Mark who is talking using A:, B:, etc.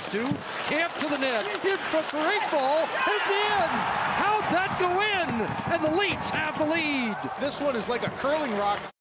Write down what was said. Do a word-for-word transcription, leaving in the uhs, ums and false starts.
A: to. Camp to the net. In for a great ball. It's in. How'd that go in? And the Leafs have the lead.
B: This one is like a curling rock.